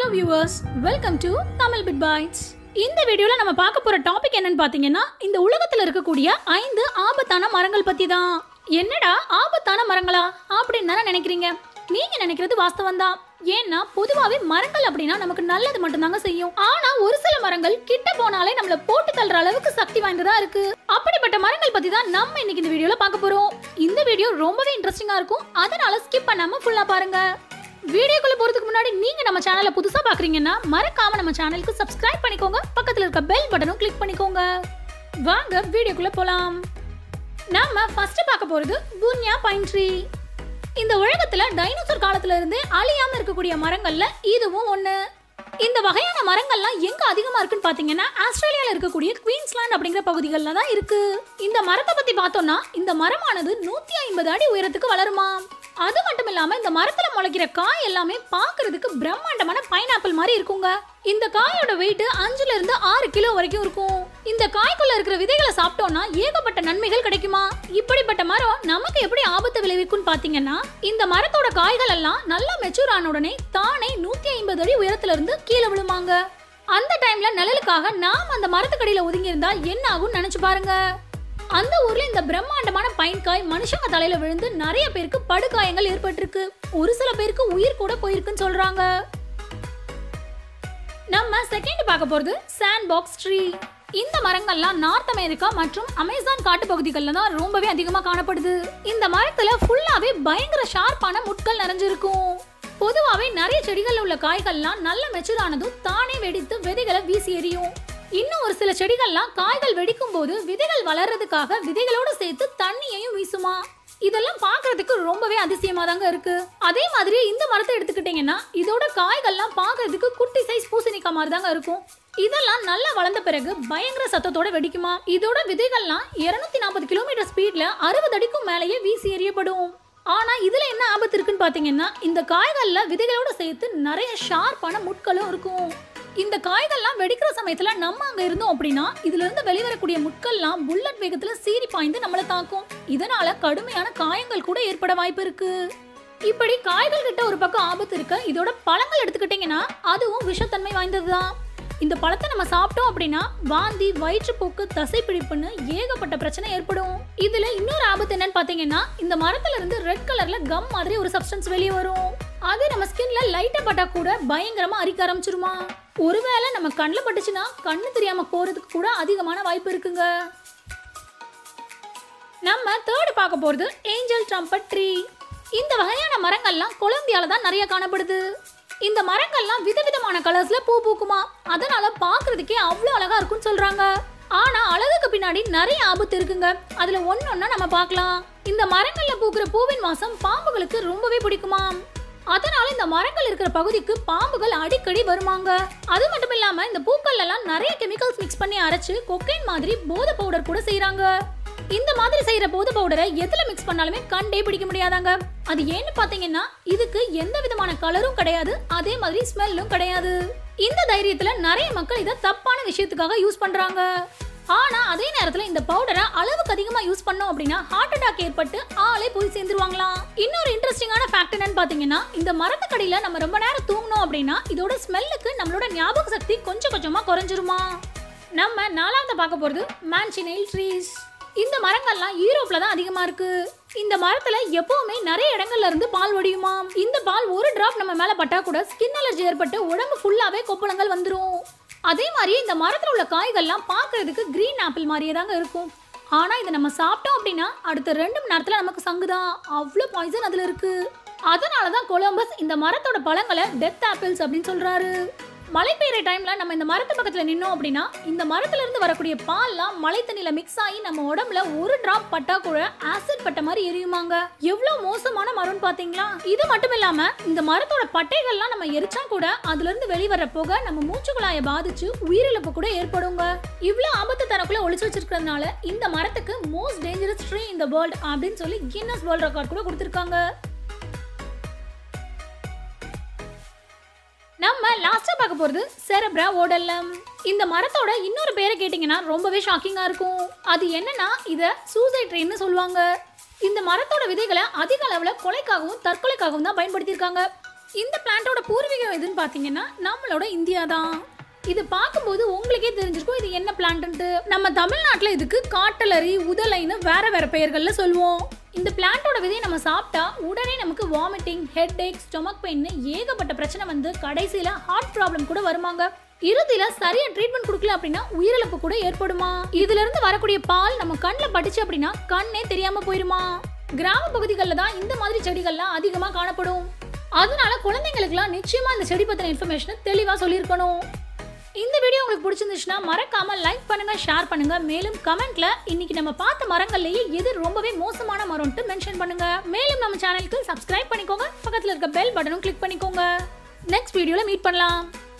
Hello viewers, welcome to Tamil Bit Bites. இந்த வீடியோல நம்ம பார்க்க போற டாபிக் என்னன்னு பாத்தீங்கன்னா இந்த உலகத்துல இருக்கக்கூடிய 5 ஆபத்தான மரங்கள் பத்தி தான். என்னடா ஆபத்தான மரங்களா அப்படின்னு தானே நினைக்கிறீங்க? நீங்க நினைக்கிறது வாஸ்தவம் தான். ஏன்னா பொதுவாவே மரங்கள் அப்படின்னா நமக்கு நல்லது மட்டும்தாங்க செய்யும். ஆனா ஒரு சில மரங்கள் கிட்ட போனாலே நம்மள போட்டு தள்ளுற அளவுக்கு சக்தி வாய்ந்ததா இருக்கு. அப்படிப்பட்ட மரங்கள் பத்தி தான் நம்ம இன்னைக்கு இந்த வீடியோல பார்க்க போறோம். இந்த வீடியோ ரொம்பவே இன்ட்ரெஸ்டிங்கா இருக்கும். அதனால ஸ்கிப் பண்ணாம ஃபுல்லா பாருங்க. வீடியோக்குள்ள போறதுக்கு முன்னாடி நீங்க நம்ம சேனலை புதுசா பாக்குறீங்கன்னா மறக்காம நம்ம சேனலுக்கு சப்ஸ்கிரைப் பண்ணிக்கோங்க. பக்கத்துல இருக்க பெல் பட்டனும் கிளிக் பண்ணிக்கோங்க. வாங்க வீடியோக்குள்ள போலாம். நாம ஃபர்ஸ்ட் பார்க்க போறது புன்யா பைன் ட்ரீ. இந்த உலகத்துல டைனோசர் காலத்துல இருந்து அழியாம இருக்கக்கூடிய மரங்கள்ல இதுவும் ஒண்ணு. இந்த வகையான மரங்கள்லாம் எங்க அதிகமா இருக்குன்னு பாத்தீங்கன்னா ஆஸ்திரேலியால இருக்கக்கூடிய குயின்ஸ்லாந்து அப்படிங்கிற பகுதிகளில் தான் இருக்கு. இந்த மரத்தை பத்தி பார்த்தோம்னா இந்த மரமானது 150 அடி உயரத்துக்கு வளருமா. அது மட்டும் இல்லாம இந்த மரத்துல முளைக்கிற காய் எல்லாமே பாக்குறதுக்கு பிரம்மாண்டமான பைனாப்பிள் மாதிரி இருக்குங்க. இந்த காயோட வெயிட் 5 ல இருந்து 6 கிலோ வரைக்கும் இருக்கும். இந்த காய்க்குள்ள இருக்கிற விதைகளை சாப்பிட்டோம்னா ஏகப்பட்ட நன்மைகள் கிடைக்குமா. இப்படிப்பட்ட மரம் நமக்கு எப்படி ஆபத்து விளைவிக்கும்னு பாத்தீங்கன்னா இந்த மரத்தோட காய்கள் எல்லாம் நல்லா மெச்சூர் ஆன உடனே தானே 150 அடி உயரத்துல இருந்து கீழே விழுமாங்க. அந்த டைம்ல நிழலுக்காக நாம் அந்த மரத்துக்கடியில ஒதுங்கி இருந்தா என்ன ஆகும்னு நினைச்சு பாருங்க. அந்த ஊர்ல இந்த பிரம்மாண்டமான பைன்காய் மனுஷங்க தலையில விழுந்து நிறைய பேருக்கு படுகாயங்கள் ஏற்பட்டிருக்கு. ஒரு சில பேருக்கு உயிர் கூட போயிருக்குன்னு சொல்றாங்க. நம்ம செகண்ட் பார்க்க போறது சாண்ட் பாக்ஸ் ட்ரீ. இந்த மரங்கள்லாம் நார்த் அமெரிக்கா மற்றும் அமேசான் காட்டு பகுதிகளில் தான் ரொம்பவே அதிகமா காணப்படுது. இந்த மரத்துல ஃபுல்லாவே பயங்கர ஷார்ப்பான முட்கள் நிறைஞ்சிருக்கும். பொதுவாவே நிறைய செடிகள்ல உள்ள காய்கள்லாம் நல்ல மெச்சூர் ஆனதும் தானே வெடித்து விதைகளை வீசி எறியும். இன்னும் ஒரு சில செடிகள்லாம் காய்கள் வெடிக்கும் போது விதைகள் வளர்றதுக்காக விதைகளோடு சேர்த்து தண்ணியையும் வீசுமா. இதெல்லாம் பாக்குறதுக்கு ரொம்பவே அதிசயமா தாங்க இருக்கு. அதே மாதிரி இந்த மரத்தை எடுத்துக்கிட்டீங்கன்னா இதோட காய்கள்லாம் பாக்குறதுக்கு குட்டி சைஸ் பூசணிக்காய் மாதிரி தாங்க இருக்கும். இதெல்லாம் நல்லா வளர்ந்த பிறகு பயங்கர சத்தத்தோட வெடிக்குமா. இதோட விதைகள்லாம் 240 கிலோமீட்டர் ஸ்பீட்ல 60 அடிக்கும் மேலேயே வீசி எறியப்படும். ஆனா இதுல என்ன ஆபத்து இருக்குன்னு பாத்தீங்கன்னா இந்த காய்கள்ல விதைகளோட சேர்த்து நிறைய ஷார்ப்பான முட்களும் இருக்கும். இந்த காய்கள்லாம் வெடிக்கிற சமயத்துல நம்ம அங்க இருந்தோம் அப்படின்னா இதுல இருந்து வெளிவரக்கூடிய முட்கள்லாம் புல்லட் வேகத்துல சீறி பாய்ந்து நம்மளை தாக்கும். இதனால கடுமையான காயங்கள் கூட ஏற்பட வாய்ப்பு இருக்கு. இப்படி காய்கள் கிட்ட ஒரு பக்கம் ஆபத்து இருக்கு. இதோட பழங்கள் எடுத்துக்கிட்டீங்கன்னா அதுவும் விஷத்தன்மை வாய்ந்ததுதான். இந்த பழத்தை நம்ம சாப்பிட்டோம் அப்படின்னா வாந்தி, வயிற்றுப்போக்கு, தசைப்பிடிப்புன்னு ஏகப்பட்ட பிரச்சனை ஏற்படும். இதுல இன்னொரு ஆபத்து என்னன்னு பாத்தீங்கன்னா இந்த மரத்துல இருந்து ரெட் கலர்ல கம் மாதிரி ஒரு சப்ஸ்டன்ஸ் வெளியே வரும். அது நம்ம ஸ்கின்ல லைட்டா பட்டா கூட பயங்கரமா அரிக்க ஆரம்பிச்சிருமா. ஒருவேளை நம்ம கண்ணுல பட்டுச்சுன்னா கண்ணு தெரியாம போறதுக்கு கூட அதிகமான வாய்ப்பு இருக்குங்க. நம்ம தேர்ட் பார்க்க போறது ஏஞ்சல் ட்ரம்பட் ட்ரீ. இந்த வகையான மரங்கள்லாம் கொலம்பியால தான் நிறைய காணப்படுது. இந்த மரங்கள்லாம் விதவிதமான கலர்ஸ்ல பூ பூக்குமா. அதனால பாக்குறதுக்கே அவ்வளவு அழகா இருக்கும்னு சொல்றாங்க. ஆனா அழகுக்கு பின்னாடி நிறைய ஆபத்து இருக்குங்க. அதுல ஒன்னொன்னா நம்ம பார்க்கலாம். இந்த மரங்கள்ல பூக்குற பூவின் வாசம் பாம்புகளுக்கு ரொம்பவே பிடிக்குமா. அதனால இந்த மரங்கள் இருக்கிற பகுதிக்கு பாம்புகள் அடிக்கடி வருமாங்க. அது மட்டும் இல்லாம இந்த பூக்கள் எல்லாம் நிறைய கெமிக்கல்ஸ் மிக்ஸ் பண்ணி அரைச்சு கொக்கைன் மாதிரி போதை பவுடர் கூட செய்யறாங்க. இந்த மாதிரி செய்யற போதை பவுடரை எதுல மிக்ஸ் பண்ணாலுமே கண்டே பிடிக்க முடியாதாங்க. அது ஏன்னு பாத்தீங்கன்னா இதுக்கு எந்த விதமான கலரும் கிடையாது, அதே மாதிரி ஸ்மெல்லும் கிடையாது. இந்த தைரியத்துல நிறைய மக்கள் இதை தப்பான விஷயத்துக்காக யூஸ் பண்றாங்க. ஆனா அதே நேரத்துல இந்த பவுடரை அளவுக்கு அதிகமா யூஸ் பண்ணோம் அப்படின்னா ஹார்ட் அட்டாக் ஏற்பட்டு ஆளே போய் சேர்ந்துருவாங்களாம். இன்னொரு இன்ட்ரெஸ்டிங்கான ஃபேக்ட் என்னன்னு பாத்தீங்கன்னா இந்த மரத்துக்கடியில நம்ம ரொம்ப நேரம் தூங்கணும் அப்படின்னா இதோட ஸ்மெல்லுக்கு நம்மளோட ஞாபக சக்தி கொஞ்சம் கொஞ்சமா குறைஞ்சிருமா. நம்ம நாலாவது பார்க்க போறது மான்சினெயில் ட்ரீஸ். இந்த மரங்கள்லாம் யூரோப்ல தான் அதிகமா இருக்கு. இந்த மரத்துல எப்பவுமே நிறைய இடங்கள்ல இருந்து பால் வடியுமா. இந்த பால் ஒரு டிராப் நம்ம மேல பட்டா கூட ஸ்கின் அலர்ஜி ஏற்பட்டு உடம்பு ஃபுல்லாவே கொப்பளங்கள் வந்துரும். அதே மாதிரி இந்த மரத்துல உள்ள காய்கள்லாம் பாக்குறதுக்கு கிரீன் ஆப்பிள் மாதிரியே தாங்க இருக்கும். ஆனா இதை நம்ம சாப்பிட்டோம் அப்படின்னா அடுத்த 2 மணி நேரத்துல நமக்கு சங்குதான். அவ்வளவு பாய்சன் அதுல இருக்கு. அதனாலதான் கொலம்பஸ் இந்த மரத்தோட பழங்களை டெத் ஆப்பிள்ஸ் அப்படின்னு சொல்றாரு. மழை பெய்யுற டைம்ல நம்ம இந்த மரத்து பக்கத்துல நின்னோம் அப்படின்னா இந்த மரத்துல இருந்து வரக்கூடிய பால்லாம் மழை தண்ணியில மிக்ஸ் ஆகி நம்ம உடம்புல ஒரு டிராப் பட்டா கூட ஆசிட் பட்ட மாதிரி எரியுமாங்க. எவ்வளவு மோசமான மரம் பாத்தீங்களா. இது மட்டும் இல்லாம இந்த மரத்தோட பட்டைகள்லாம் நம்ம எரிச்சா கூட அதுல இருந்து வெளிவர போக நம்ம மூச்சுக்குழாயை பாதிச்சு உயிரிழப்பு கூட ஏற்படுங்க. இவ்வளவு ஆபத்து தனக்குள்ள ஒளிச்சு வச்சிருக்கிறதுனால இந்த மரத்துக்கு most dangerous tree in the world அப்படின்னு சொல்லி கின்னஸ் வேர்ல்ட் ரெக்கார்ட் கூட கொடுத்திருக்காங்க. நம்ம லாஸ்டா பார்க்க போறது செரப்ரா ஓடல்லம். இந்த மரத்தோட இன்னொரு பேரை கேட்டீங்கன்னா ரொம்பவே ஷாக்கிங்கா இருக்கும். அது என்னன்னா இத சூசைட் ட்ரீன்னு சொல்லுவாங்க. இந்த மரத்தோட விதைகளை அதிக அளவுல கொலைக்காகவும் தற்கொலைக்காகவும் தான் பயன்படுத்தியிருக்காங்க. இந்த பிளான்ட்டோட பூர்வீகம் எதுன்னு பாத்தீங்கன்னா நம்மளோட இந்தியா தான். இது பார்க்கும்போது உங்களுக்கே தெரிஞ்சிருக்கும் இது என்ன பிளான்ட்னு. நம்ம தமிழ்நாட்டுல இதுக்கு காட்டலரி, உதலைன்னு வேற வேற பெயர்கள்ல சொல்லுவோம். இந்த பிளான்ட்டோட விதையை நம்ம சாப்பிட்டா உடனே நமக்கு vomiting, headache, stomach pain ஏகப்பட்ட பிரச்சனை வந்து கடைசியில ஹார்ட் ப்ராப்ளம் கூட வருமாங்க. இறுதியில சரியா ட்ரீட்மெண்ட் கொடுக்கல அப்படின்னா உயிரிழப்பு கூட ஏற்படுமா. இதுல இருந்து வரக்கூடிய பால் நம்ம கண்ணுல பட்டுச்சு அப்படின்னா கண்ணே தெரியாம போயிருமா. கிராம பகுதிகளில் தான் இந்த மாதிரி செடிகள்லாம் அதிகமா காணப்படும். அதனால குழந்தைங்களுக்குலாம் நிச்சயமா இந்த செடி பத்தின இன்ஃபர்மேஷன் தெளிவா சொல்லியிருக்கணும். இந்த வீடியோ உங்களுக்கு பிடிச்சிருந்துச்சுன்னா மறக்காம லைக் பண்ணுங்க, ஷேர் பண்ணுங்க. மேலும் கமெண்ட்ல இன்னைக்கு நம்ம பார்த்த மரங்கள்லயே எது ரொம்பவே மோசமான மரம்னு மென்ஷன் பண்ணுங்க. மேலும் நம்ம சேனலுக்கு சப்ஸ்கிரைப் பண்ணிக்கோங்க. பக்கத்துல இருக்க பெல் பட்டனும் கிளிக் பண்ணிக்கோங்க. நெக்ஸ்ட் வீடியோல மீட் பண்ணலாம்.